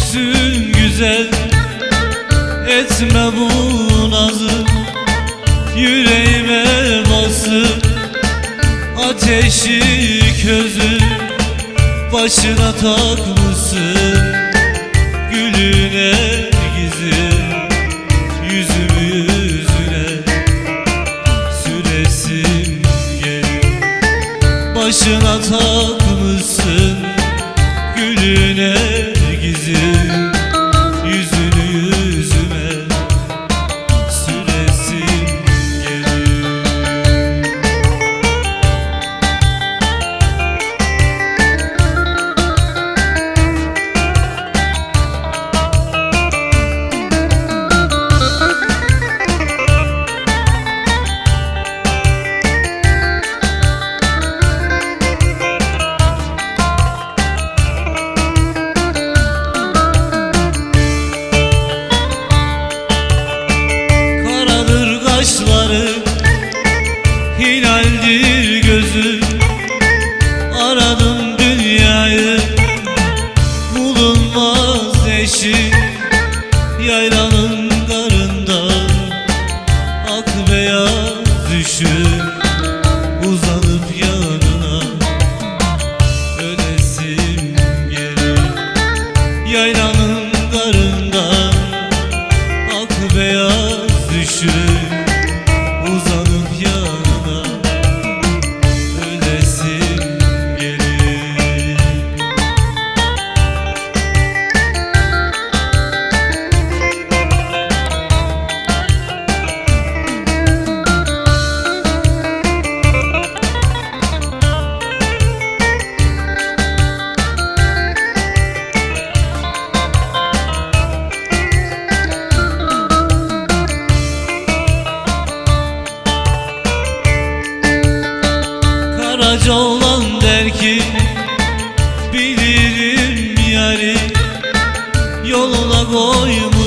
Büyüksün güzel, etme bu nazı. Yüreğime basıp ateşi közü, başına takmışsın gülüne gizi. Yüzümü yüzüne süresim gelir, başına takmışsın gülüne gizi. Yüzünü yüzüme süresim gelir. Kaşları, hilaldir gözü. Aradım dünyayı, bulunmaz eşi. Yaylanın karında ak beyaz düşün, uzanıp yanına ölesim gelir. Yaylanın karında ak beyaz düşün, uzanıp yanına ölesim gelir. Karaca olan der ki, bilirim yari, yoluna koyma